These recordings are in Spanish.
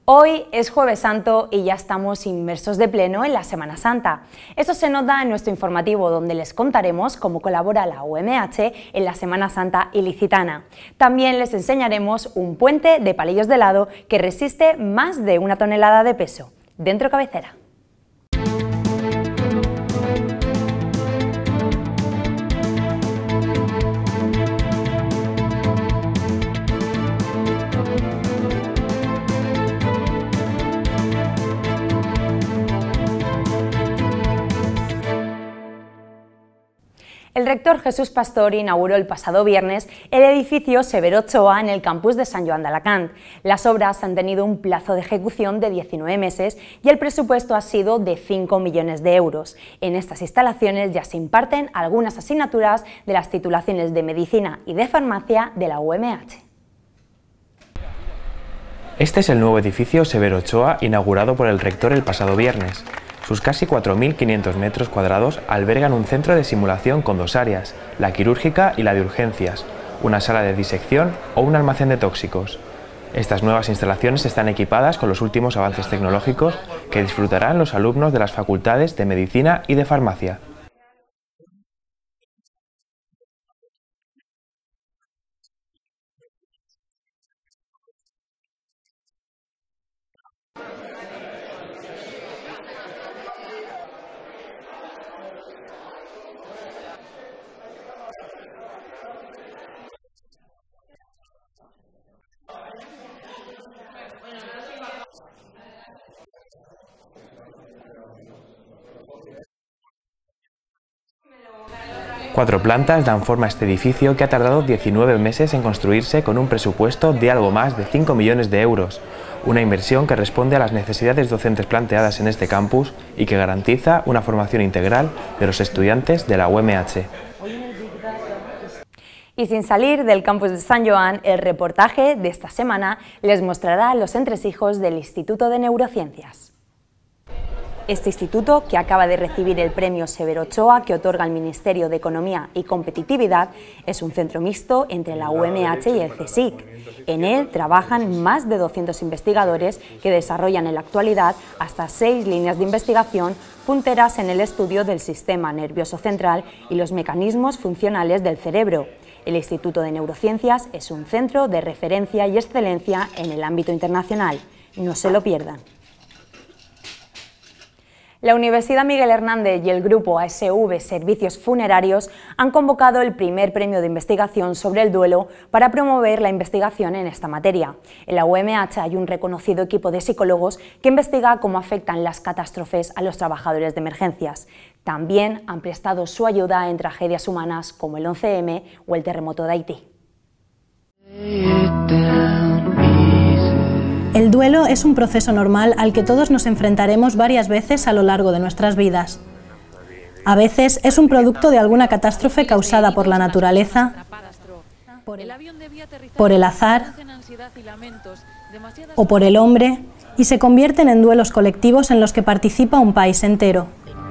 Hoy es Jueves Santo y ya estamos inmersos de pleno en la Semana Santa. Eso se nota en nuestro informativo, donde les contaremos cómo colabora la UMH en la Semana Santa ilicitana. También les enseñaremos un puente de palillos de helado que resiste más de 1 tonelada de peso. Dentro cabecera. El rector Jesús Pastor inauguró el pasado viernes el edificio Severo Ochoa en el campus de Sant Joan d'Alacant. Las obras han tenido un plazo de ejecución de 19 meses y el presupuesto ha sido de 5 millones de euros. En estas instalaciones ya se imparten algunas asignaturas de las titulaciones de Medicina y de Farmacia de la UMH. Este es el nuevo edificio Severo Ochoa inaugurado por el rector el pasado viernes. Sus casi 4.500 metros cuadrados albergan un centro de simulación con 2 áreas, la quirúrgica y la de urgencias, una sala de disección o un almacén de tóxicos. Estas nuevas instalaciones están equipadas con los últimos avances tecnológicos que disfrutarán los alumnos de las facultades de Medicina y de Farmacia. Cuatro plantas dan forma a este edificio que ha tardado 19 meses en construirse con un presupuesto de algo más de 5 millones de euros, una inversión que responde a las necesidades docentes planteadas en este campus y que garantiza una formación integral de los estudiantes de la UMH. Y sin salir del campus de Sant Joan, el reportaje de esta semana les mostrará los entresijos del Instituto de Neurociencias. Este instituto, que acaba de recibir el premio Severo Ochoa que otorga el Ministerio de Economía y Competitividad, es un centro mixto entre la UMH y el CSIC. En él trabajan más de 200 investigadores que desarrollan en la actualidad hasta 6 líneas de investigación punteras en el estudio del sistema nervioso central y los mecanismos funcionales del cerebro. El Instituto de Neurociencias es un centro de referencia y excelencia en el ámbito internacional. No se lo pierdan. La Universidad Miguel Hernández y el Grupo ASV Servicios Funerarios han convocado el primer premio de investigación sobre el duelo para promover la investigación en esta materia. En la UMH hay un reconocido equipo de psicólogos que investiga cómo afectan las catástrofes a los trabajadores de emergencias. También han prestado su ayuda en tragedias humanas como el 11M o el terremoto de Haití. El duelo es un proceso normal al que todos nos enfrentaremos varias veces a lo largo de nuestras vidas. A veces es un producto de alguna catástrofe causada por la naturaleza, por el azar o por el hombre, y se convierten en duelos colectivos en los que participa un país entero.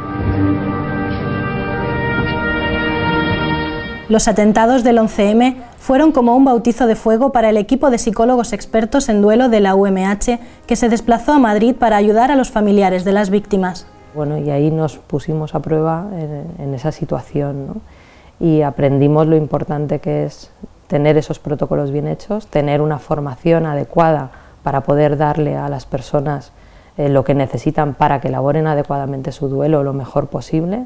Los atentados del 11M fueron como un bautizo de fuego para el equipo de psicólogos expertos en duelo de la UMH que se desplazó a Madrid para ayudar a los familiares de las víctimas. Bueno, y ahí nos pusimos a prueba en esa situación, ¿no? Y aprendimos lo importante que es tener esos protocolos bien hechos, tener una formación adecuada para poder darle a las personas lo que necesitan para que elaboren adecuadamente su duelo lo mejor posible.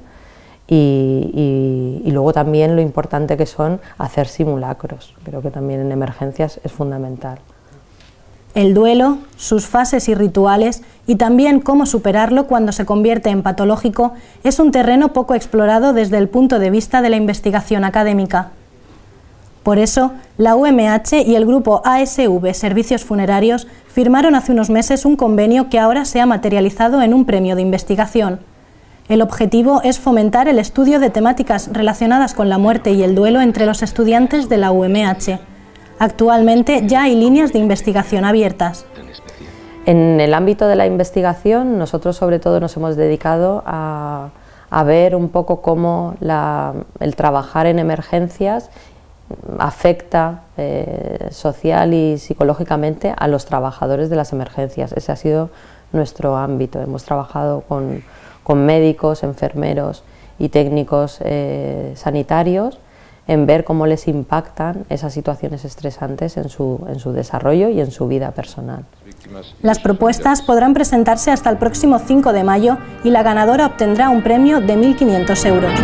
Y luego también lo importante que son hacer simulacros. Creo que también en emergencias es fundamental. El duelo, sus fases y rituales, y también cómo superarlo cuando se convierte en patológico, es un terreno poco explorado desde el punto de vista de la investigación académica. Por eso, la UMH y el grupo ASV Servicios Funerarios firmaron hace unos meses un convenio que ahora se ha materializado en un premio de investigación. El objetivo es fomentar el estudio de temáticas relacionadas con la muerte y el duelo entre los estudiantes de la UMH. Actualmente ya hay líneas de investigación abiertas. En el ámbito de la investigación, nosotros sobre todo nos hemos dedicado a ver un poco cómo el trabajar en emergencias afecta social y psicológicamente a los trabajadores de las emergencias. Ese ha sido nuestro ámbito. Hemos trabajado con médicos, enfermeros y técnicos sanitarios en ver cómo les impactan esas situaciones estresantes en su desarrollo y en su vida personal. Las propuestas podrán presentarse hasta el próximo 5 de mayo y la ganadora obtendrá un premio de 1.500 euros.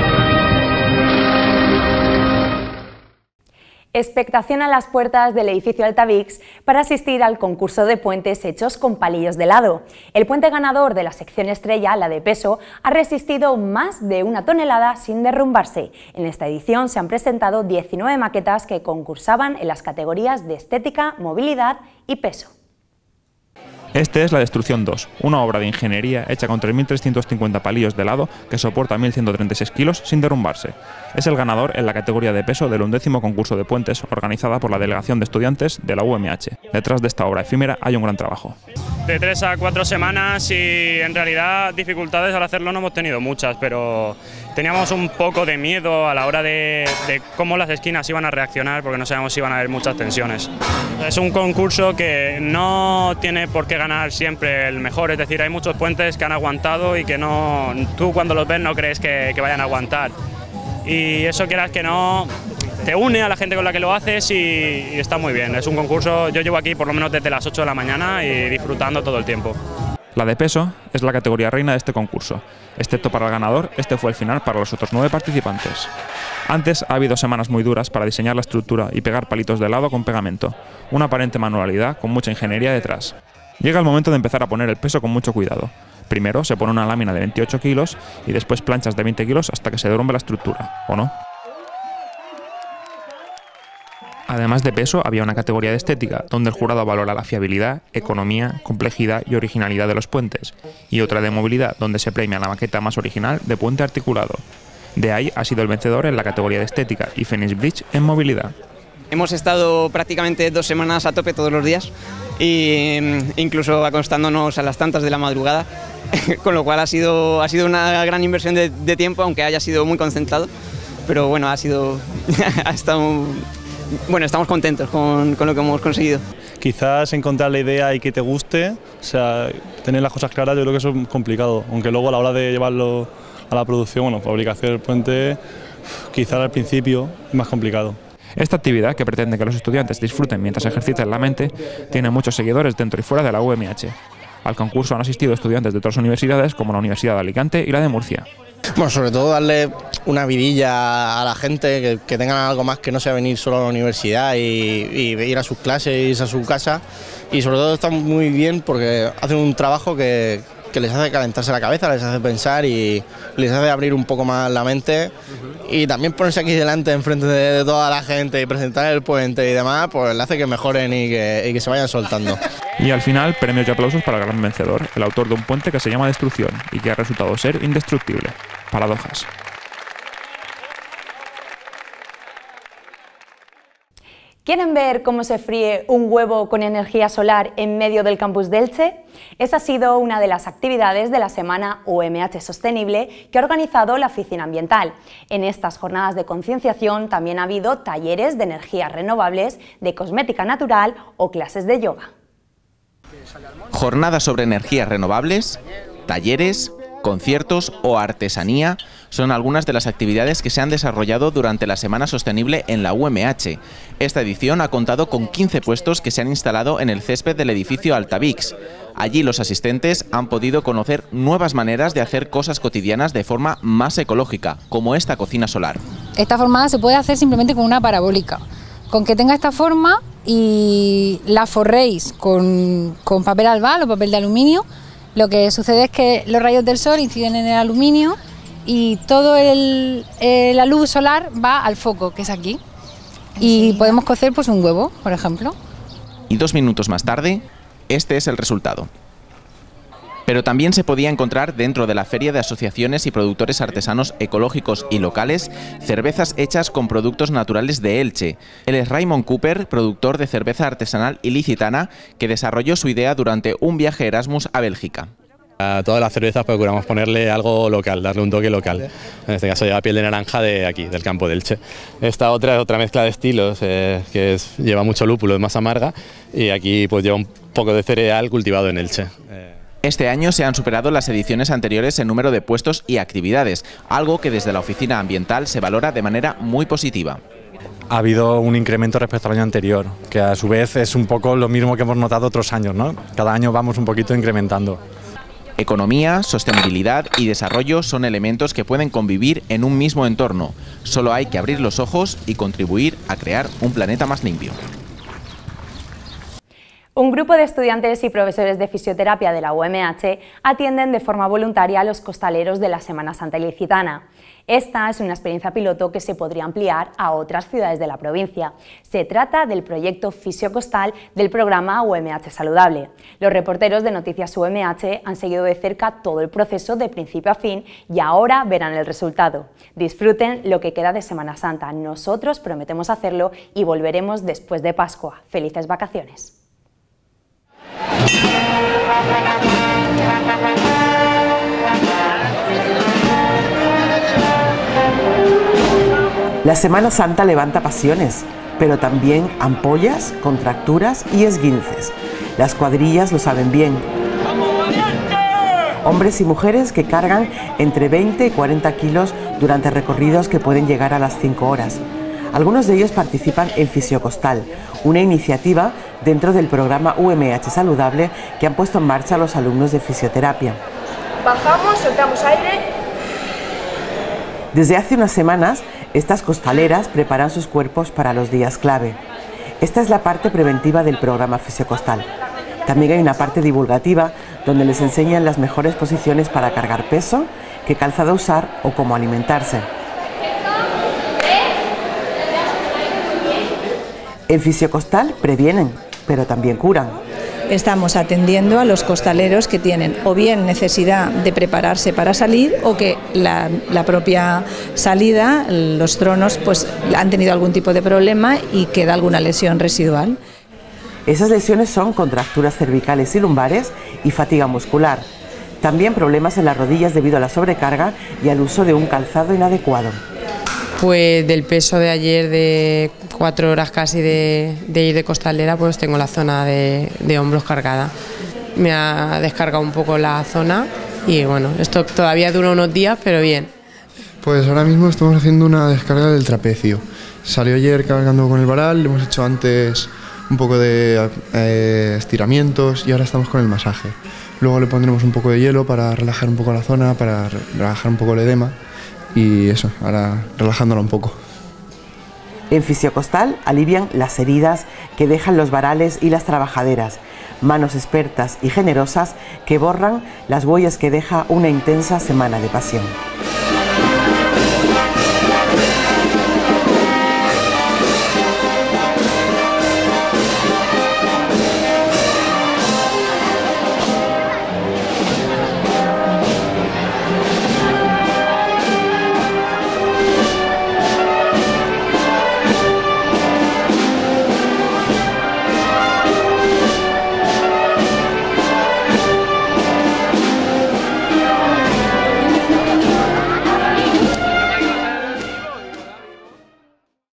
Expectación a las puertas del edificio Altavix para asistir al concurso de puentes hechos con palillos de helado. El puente ganador de la sección estrella, la de peso, ha resistido más de 1 tonelada sin derrumbarse. En esta edición se han presentado 19 maquetas que concursaban en las categorías de estética, movilidad y peso. Este es La Destrucción 2, una obra de ingeniería hecha con 3.350 palillos de helado que soporta 1.136 kilos sin derrumbarse. Es el ganador en la categoría de peso del 11º concurso de puentes organizada por la Delegación de Estudiantes de la UMH. Detrás de esta obra efímera hay un gran trabajo. De 3 a 4 semanas y en realidad dificultades al hacerlo no hemos tenido muchas, pero teníamos un poco de miedo a la hora de cómo las esquinas iban a reaccionar porque no sabíamos si iban a haber muchas tensiones. Es un concurso que no tiene por qué ganar siempre el mejor, es decir, hay muchos puentes que han aguantado y que no, tú cuando los ves no crees que vayan a aguantar. Y eso, quieras que no, te une a la gente con la que lo haces y está muy bien. Es un concurso, yo llevo aquí por lo menos desde las 8 de la mañana y disfrutando todo el tiempo. La de peso es la categoría reina de este concurso. Excepto para el ganador, este fue el final para los otros 9 participantes. Antes ha habido semanas muy duras para diseñar la estructura y pegar palitos de helado con pegamento. Una aparente manualidad con mucha ingeniería detrás. Llega el momento de empezar a poner el peso con mucho cuidado. Primero se pone una lámina de 28 kilos y después planchas de 20 kilos hasta que se derrumbe la estructura, ¿o no? Además de peso, había una categoría de estética, donde el jurado valora la fiabilidad, economía, complejidad y originalidad de los puentes, y otra de movilidad, donde se premia la maqueta más original de puente articulado. De ahí ha sido el vencedor en la categoría de estética y Phoenix Bridge en movilidad. Hemos estado prácticamente 2 semanas a tope todos los días, e incluso acostándonos a las tantas de la madrugada, con lo cual ha sido una gran inversión de tiempo, aunque haya sido muy concentrado, pero bueno, ha estado... Bueno, estamos contentos con lo que hemos conseguido. Quizás encontrar la idea y que te guste, o sea, tener las cosas claras, yo creo que eso es complicado, aunque luego a la hora de llevarlo a la producción, bueno, fabricación del puente, quizás al principio es más complicado. Esta actividad, que pretende que los estudiantes disfruten mientras ejercitan la mente, tiene muchos seguidores dentro y fuera de la UMH. Al concurso han asistido estudiantes de otras universidades como la Universidad de Alicante y la de Murcia. Bueno, sobre todo darle una vidilla a la gente, que tengan algo más que no sea venir solo a la universidad y ir a sus clases, irse a su casa, y sobre todo está muy bien porque hacen un trabajo que les hace calentarse la cabeza, les hace pensar y les hace abrir un poco más la mente, y también ponerse aquí delante, enfrente de toda la gente y presentar el puente y demás, pues le hace que mejoren y que se vayan soltando. Y al final, premios y aplausos para el gran vencedor, el autor de un puente que se llama Destrucción y que ha resultado ser indestructible. Paradojas. ¿Quieren ver cómo se fríe un huevo con energía solar en medio del campus de Elche? Esa ha sido una de las actividades de la semana UMH Sostenible que ha organizado la Oficina Ambiental. En estas jornadas de concienciación también ha habido talleres de energías renovables, de cosmética natural o clases de yoga. Jornadas sobre energías renovables, talleres, conciertos o artesanía son algunas de las actividades que se han desarrollado durante la Semana Sostenible en la UMH. Esta edición ha contado con 15 puestos que se han instalado en el césped del edificio Altavix. Allí los asistentes han podido conocer nuevas maneras de hacer cosas cotidianas de forma más ecológica, como esta cocina solar. Esta formada se puede hacer simplemente con una parabólica. Con que tenga esta forma y la forréis con papel albal o papel de aluminio, lo que sucede es que los rayos del sol inciden en el aluminio y toda la luz solar va al foco, que es aquí. Y podemos cocer pues un huevo, por ejemplo. Y 2 minutos más tarde, este es el resultado. Pero también se podía encontrar dentro de la feria de asociaciones y productores artesanos ecológicos y locales cervezas hechas con productos naturales de Elche. Él es Raymond Cooper, productor de cerveza artesanal ilicitana, que desarrolló su idea durante un viaje Erasmus a Bélgica. A todas las cervezas procuramos ponerle algo local, darle un toque local. En este caso lleva piel de naranja de aquí, del campo de Elche. Esta otra es otra mezcla de estilos, lleva mucho lúpulo, es más amarga, y aquí pues lleva un poco de cereal cultivado en Elche. Este año se han superado las ediciones anteriores en número de puestos y actividades, algo que desde la Oficina Ambiental se valora de manera muy positiva. Ha habido un incremento respecto al año anterior, que a su vez es un poco lo mismo que hemos notado otros años, ¿no? Cada año vamos un poquito incrementando. Economía, sostenibilidad y desarrollo son elementos que pueden convivir en un mismo entorno. Solo hay que abrir los ojos y contribuir a crear un planeta más limpio. Un grupo de estudiantes y profesores de fisioterapia de la UMH atienden de forma voluntaria a los costaleros de la Semana Santa ilicitana. Esta es una experiencia piloto que se podría ampliar a otras ciudades de la provincia. Se trata del proyecto Fisiocostal del programa UMH Saludable. Los reporteros de Noticias UMH han seguido de cerca todo el proceso de principio a fin y ahora verán el resultado. Disfruten lo que queda de Semana Santa. Nosotros prometemos hacerlo y volveremos después de Pascua. ¡Felices vacaciones! La Semana Santa levanta pasiones, pero también ampollas, contracturas y esguinces. Las cuadrillas lo saben bien. Hombres y mujeres que cargan entre 20 y 40 kilos durante recorridos que pueden llegar a las 5 horas. Algunos de ellos participan en Fisiocostal, una iniciativa dentro del programa UMH Saludable que han puesto en marcha los alumnos de fisioterapia. Bajamos, soltamos aire. Desde hace unas semanas, estas costaleras preparan sus cuerpos para los días clave. Esta es la parte preventiva del programa Fisiocostal. También hay una parte divulgativa donde les enseñan las mejores posiciones para cargar peso, qué calzado usar o cómo alimentarse. En Fisiocostal previenen, pero también curan. Estamos atendiendo a los costaleros que tienen o bien necesidad de prepararse para salir o que la propia salida, los tronos, pues han tenido algún tipo de problema y queda alguna lesión residual. Esas lesiones son contracturas cervicales y lumbares y fatiga muscular. También problemas en las rodillas debido a la sobrecarga y al uso de un calzado inadecuado. Pues del peso de ayer de 4 horas casi de ir de costalera, pues tengo la zona de hombros cargada. Me ha descargado un poco la zona y bueno, esto todavía dura unos días, pero bien. Pues ahora mismo estamos haciendo una descarga del trapecio. Salió ayer cargando con el varal, hemos hecho antes un poco de estiramientos y ahora estamos con el masaje. Luego le pondremos un poco de hielo para relajar un poco la zona, para relajar un poco el edema. Y eso, ahora relajándola un poco. En Fisiocostal alivian las heridas que dejan los varales y las trabajaderas, manos expertas y generosas que borran las huellas que deja una intensa semana de pasión.